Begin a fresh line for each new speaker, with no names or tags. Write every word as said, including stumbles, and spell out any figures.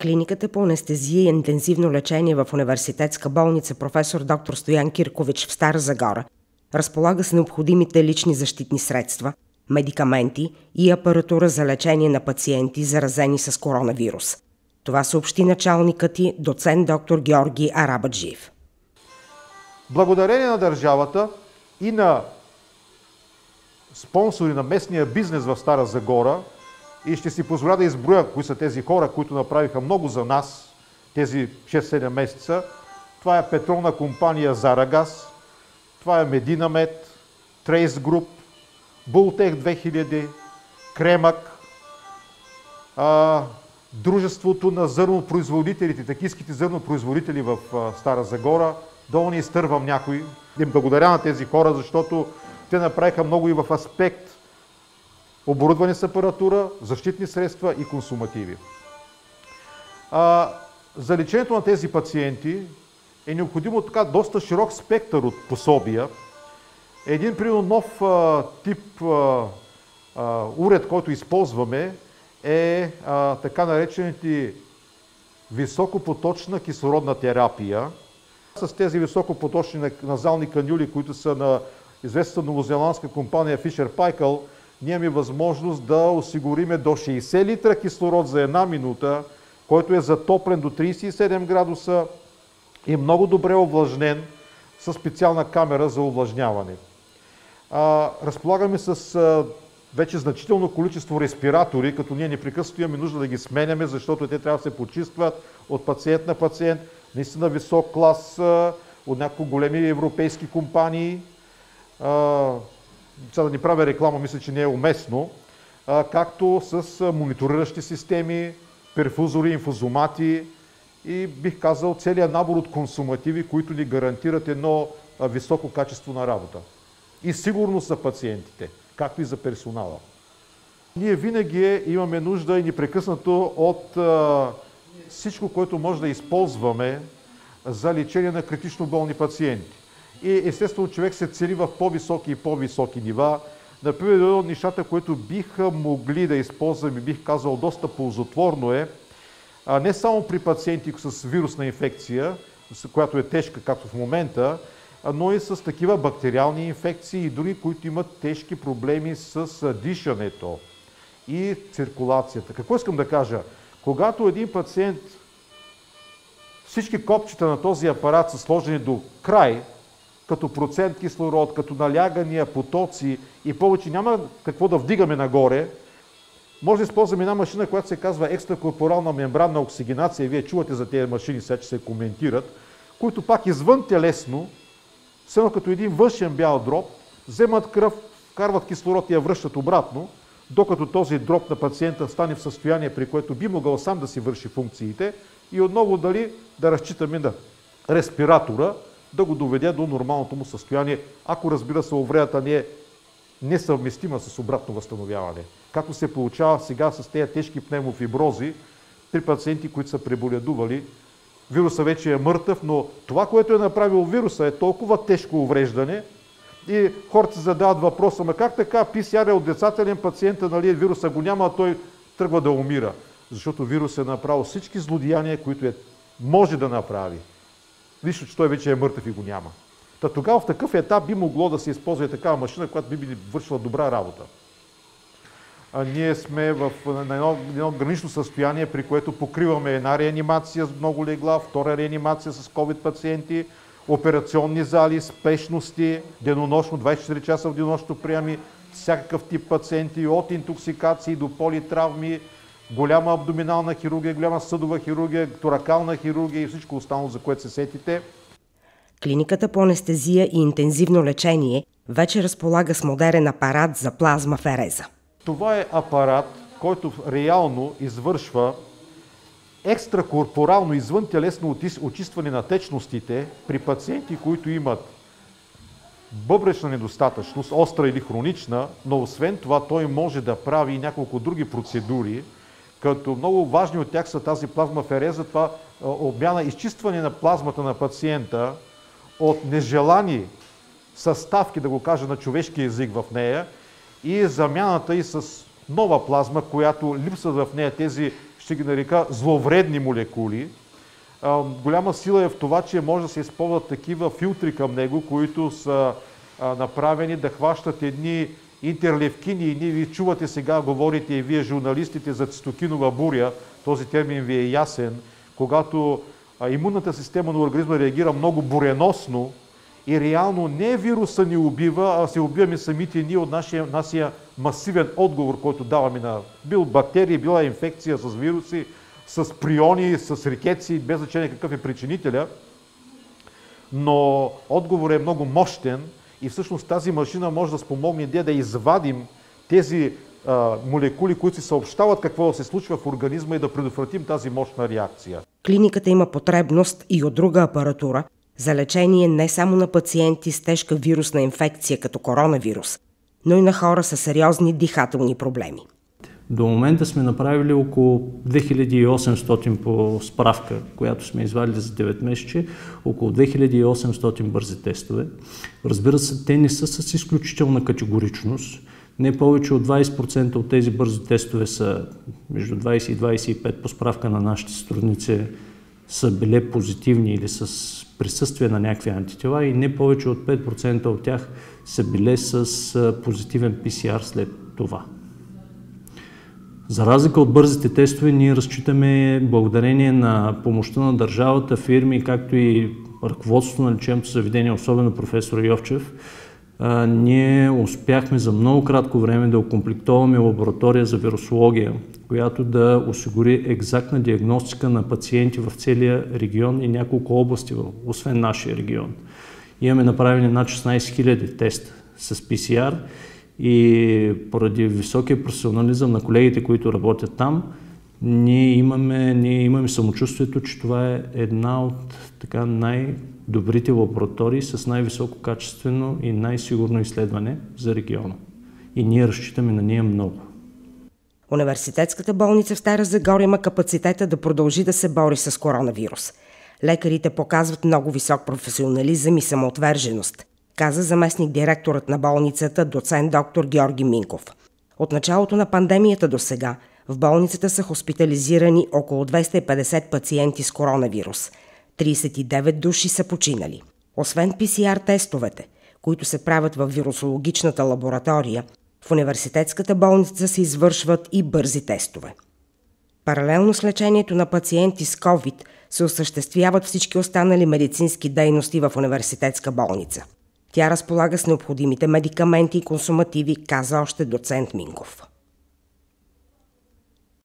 Клиниката по анестезия и интензивно лечение в Университетска болница професор доктор Стоян Киркович в Стара Загора разполага с необходимите лични защитни средства, медикаменти и апаратура за лечение на пациенти, заразени с коронавирус. Това съобщи началникът и доцент доктор Георги Арабаджиев.
Благодарение на държавата и на спонсори на местния бизнес в Стара Загора, и ще си позволя да изброя кои са тези хора, които направиха много за нас тези шест-седем месеца. Това е петролна компания Зарагаз, това е Мединамед, Трейс Груп, Бултех две хиляди, Кремак, а, дружеството на зърнопроизводителите, такийските зърнопроизводители в а, Стара Загора. Долу не изтървам някой. Им благодаря на тези хора, защото те направиха много и в аспект оборудване с апаратура, защитни средства и консумативи. А, за лечението на тези пациенти е необходимо така доста широк спектър от пособия. Един примерно нов а, тип а, а, уред, който използваме, е а, така наречените високопоточна кислородна терапия. С тези високопоточни назални канюли, които са на известната новозеландска компания Fisher Paykel, ние имаме възможност да осигуриме до шейсет литра кислород за една минута, който е затоплен до трийсет и седем градуса и много добре овлажнен със специална камера за овлажняване. А, разполагаме с а, вече значително количество респиратори, като ние непрекъснато имаме нужда да ги сменяме, защото те трябва да се почистват от пациент на пациент. Наистина висок клас а, от няколко големи европейски компании. А, Сега да ни правя реклама, мисля, че не е уместно, а, както с мониториращи системи, перфузори, инфузомати и бих казал целият набор от консумативи, които ни гарантират едно а, високо качество на работа. И сигурност за пациентите, както и за персонала. Ние винаги имаме нужда и непрекъснато от а, всичко, което може да използваме за лечение на критично болни пациенти. И естествено човек се цели в по-високи и по-високи нива. Например, едно от нещата, които биха могли да използваме, бих казал доста ползотворно е, а не само при пациенти с вирусна инфекция, която е тежка, както в момента, но и с такива бактериални инфекции и други, които имат тежки проблеми с дишането и циркулацията. Какво искам да кажа? Когато един пациент, всички копчета на този апарат са сложени до край, като процент кислород, като налягания, потоци и повече няма какво да вдигаме нагоре, може да използваме една машина, която се казва екстракорпорална мембранна оксигенация. Вие чувате за тези машини, сега че се коментират, които пак извън телесно, само като един външен бял дроб, вземат кръв, вкарват кислород и я връщат обратно, докато този дроб на пациента стане в състояние, при което би могъл сам да си върши функциите и отново дали да разчитаме на респиратора, да го доведе до нормалното му състояние, ако разбира се увредата не е несъвместима с обратно възстановяване. Както се получава сега с тези тежки пневмофибрози при пациенти, които са преболедували. Вирусът вече е мъртъв, но това, което е направил вируса, е толкова тежко увреждане и хората се задават въпроса, ма как така пи си ар е отрицателен пациента, нали, вируса го няма, а той тръгва да умира. Защото вирусът е направил всички злодеяния, които е, може да направи. Нищо, че той вече е мъртъв и го няма. Та тогава в такъв етап би могло да се използва и такава машина, която би би вършила добра работа. А ние сме в на едно, едно гранично състояние, при което покриваме една реанимация с много легла, втора реанимация с COVID пациенти, операционни зали, спешности, денонощно, двайсет и четири часа в денонощно приеми, всякакъв тип пациенти, от интоксикации до политравми, голяма абдоминална хирургия, голяма съдова хирургия, торакална хирургия и всичко останало, за което се сетите.
Клиниката по анестезия и интензивно лечение вече разполага с модерен апарат за плазмафереза.
Това е апарат, който реално извършва екстракорпорално извънтелесно очистване на течностите при пациенти, които имат бъбречна недостатъчност, остра или хронична, но освен това той може да прави и няколко други процедури, като много важни от тях са тази плазмафереза, това обмяна, изчистване на плазмата на пациента от нежелани съставки, да го кажа на човешки език в нея, и замяната и с нова плазма, която липсват в нея тези, ще ги нарека, зловредни молекули. Голяма сила е в това, че може да се използват такива филтри към него, които са направени да хващат едни интерлевкини и ние ви чувате сега, говорите и вие журналистите за цитокинова буря, този термин ви е ясен, когато имунната система на организма реагира много буреносно и реално не вируса ни убива, а се убиваме самите ние от нашия, нашия масивен отговор, който даваме на бил бактерии, била инфекция с вируси, с приони, с рикетси, без значение какъв е причинителя. Но отговорът е много мощен и всъщност тази машина може да спомогне да извадим тези а, молекули, които си съобщават какво да се случва в организма и да предотвратим тази мощна реакция.
Клиниката има потребност и от друга апаратура за лечение не само на пациенти с тежка вирусна инфекция като коронавирус, но и на хора с сериозни дихателни проблеми.
До момента сме направили около две хиляди и осемстотин по справка, която сме извадили за девет месеца, около две хиляди и осемстотин бързи тестове. Разбира се, те не са с изключителна категоричност. Не повече от двайсет процента от тези бързи тестове са между двайсет и двайсет и пет по справка на нашите сътрудници са били позитивни или с присъствие на някакви антитела и не повече от пет процента от тях са били с позитивен пи си ар след това. За разлика от бързите тестове, ние разчитаме благодарение на помощта на държавата, фирми, както и ръководството на лечебното заведение, особено професор Йовчев, а, ние успяхме за много кратко време да окомплектоваме лаборатория за вирусология, която да осигури екзактна диагностика на пациенти в целия регион и няколко области, освен нашия регион. Имаме направени над шестнайсет хиляди теста с пи си ар и поради високия професионализъм на колегите, които работят там, ние имаме, ние имаме самочувствието, че това е една от така най-добрите лаборатории с най-високо качествено и най-сигурно изследване за региона. И ние разчитаме на нея много.
Университетската болница в Стара Загора има капацитета да продължи да се бори с коронавирус. Лекарите показват много висок професионализъм и самоотверженост, каза заместник-директорът на болницата, доцент доктор Георги Минков. От началото на пандемията до сега в болницата са хоспитализирани около двеста и петдесет пациенти с коронавирус. трийсет и девет души са починали. Освен пи си ар тестовете, които се правят в вирусологичната лаборатория, в университетската болница се извършват и бързи тестове. Паралелно с лечението на пациенти с COVID се осъществяват всички останали медицински дейности в университетска болница. Тя разполага с необходимите медикаменти и консумативи, каза още доцент Минков.